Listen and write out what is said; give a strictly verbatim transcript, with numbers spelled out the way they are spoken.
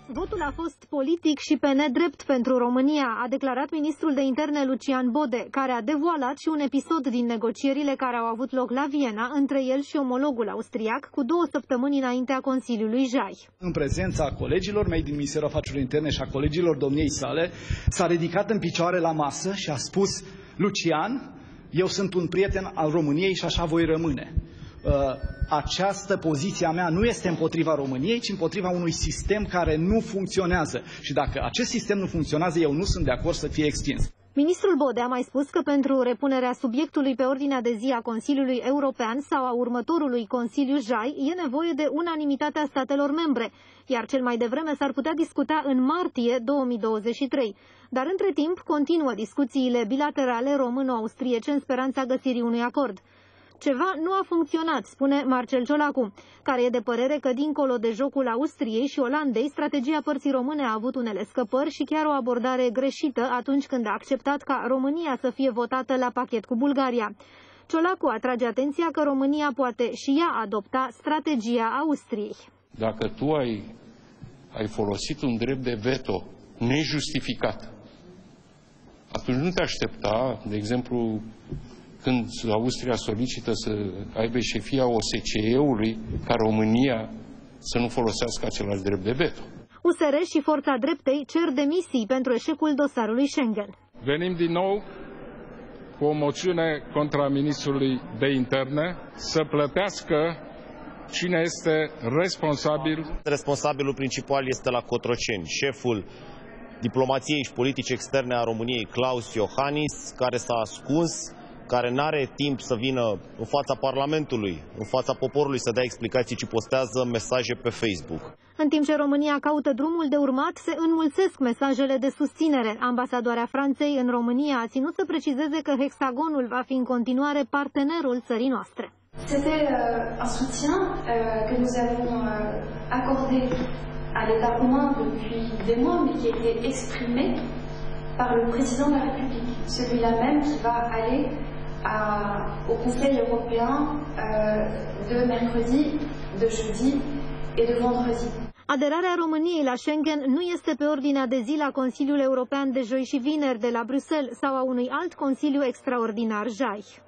Votul a fost politic și pe nedrept pentru România, a declarat ministrul de interne Lucian Bode, care a devoalat și un episod din negocierile care au avut loc la Viena între el și omologul austriac cu două săptămâni înaintea Consiliului Jai. În prezența colegilor mei din Ministerul Afacerilor Interne și a colegilor domniei sale, s-a ridicat în picioare la masă și a spus: Lucian, eu sunt un prieten al României și așa voi rămâne. Această poziție a mea nu este împotriva României, ci împotriva unui sistem care nu funcționează. Și dacă acest sistem nu funcționează, eu nu sunt de acord să fie extins. Ministrul Bode a mai spus că pentru repunerea subiectului pe ordinea de zi a Consiliului European sau a următorului Consiliu Jai e nevoie de unanimitatea statelor membre, iar cel mai devreme s-ar putea discuta în martie două mii douăzeci și trei. Dar între timp continuă discuțiile bilaterale româno-austriece în speranța găsirii unui acord. Ceva nu a funcționat, spune Marcel Ciolacu, care e de părere că dincolo de jocul Austriei și Olandei, strategia părții române a avut unele scăpări și chiar o abordare greșită atunci când a acceptat ca România să fie votată la pachet cu Bulgaria. Ciolacu atrage atenția că România poate și ea adopta strategia Austriei. Dacă tu ai, ai folosit un drept de veto nejustificat, atunci nu te aștepta, de exemplu, când Austria solicită să aibă șefia O S C E-ului, ca România să nu folosească același drept de veto. U S R și Forța Dreptei cer demisii pentru eșecul dosarului Schengen. Venim din nou cu o moțiune contra ministrului de interne să plătească cine este responsabil. Responsabilul principal este la Cotroceni, șeful diplomației și politici externe a României, Klaus Iohannis, care s-a ascuns, care nu are timp să vină în fața Parlamentului, în fața poporului să dea explicații, ci postează mesaje pe Facebook. În timp ce România caută drumul de urmat, se înmulțesc mesajele de susținere. Ambasadoarea Franței în România a ținut să precizeze că Hexagonul va fi în continuare partenerul țării noastre. C'était euh, un soutien euh, que nous avons euh, accordé à l'État roumain depuis des mois, mais qui a été exprimé par le président de la République, celui-là même qui va aller à, au Conseil européen euh, de mercredi, de jeudi et de vendredi. Aderarea României la Schengen nu este pe ordinea de zi la Consiliul European de joi și vineri de la Bruxelles sau a unui alt Consiliu extraordinar Jai.